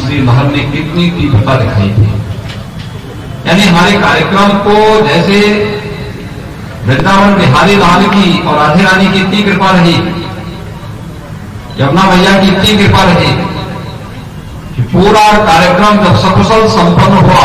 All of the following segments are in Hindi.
तीसरी लहर ने कितनी तीव्रता दिखाई थी। यानी हमारे कार्यक्रम को जैसे वृंदावन बिहारी लाल की और राधे रानी की इतनी कृपा रही, यमुना मैया की इतनी कृपा रही कि पूरा कार्यक्रम जब सकुशल संपन्न हुआ,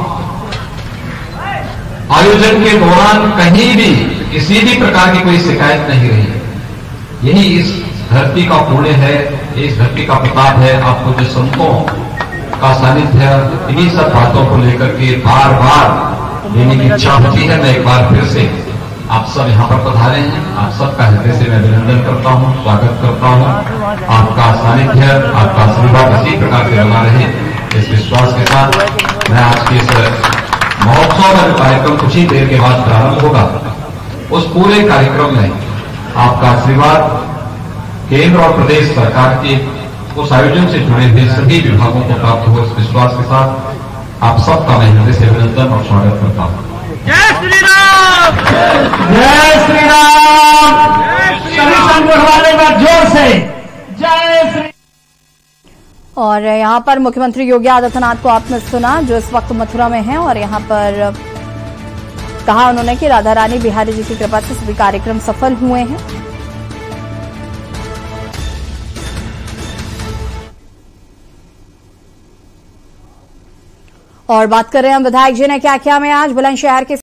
आयोजन के दौरान कहीं भी किसी भी प्रकार की कोई शिकायत नहीं रही। यही इस धरती का पुण्य है, इस धरती का प्रताप है। आपको जो संतों का सानिध्य, इन्हीं सब बातों को लेकर के बार बार लेने की इच्छा होती है। मैं एक बार फिर से आप सब यहां पर पधारे हैं, आप सबका हृदय से मैं अभिनंदन करता हूं, स्वागत करता हूं। आपका सानिध्य, आपका आशीर्वाद इसी प्रकार से बना रहे, इस विश्वास के साथ मैं आज के इस महोत्सव का कार्यक्रम कुछ ही देर के बाद प्रारंभ होगा, उस पूरे कार्यक्रम में आपका आशीर्वाद केंद्र और प्रदेश सरकार के उस आयोजन से जुड़े हुए सभी विभागों को प्राप्त हो, इस विश्वास के साथ आप सबका मैं हृदय से अभिनंदन और स्वागत करता हूं। जय श्री राम, जय श्री राम, सभी संग बढ़वाने का जोर से जय श्री। और यहाँ पर मुख्यमंत्री योगी आदित्यनाथ को आपने सुना, जो इस वक्त मथुरा में हैं, और यहाँ पर कहा उन्होंने कि राधा रानी बिहारी जी की कृपा से सभी कार्यक्रम सफल हुए हैं। और बात कर रहे हैं विधायक जी ने क्या किया। मैं आज बुलंदशहर के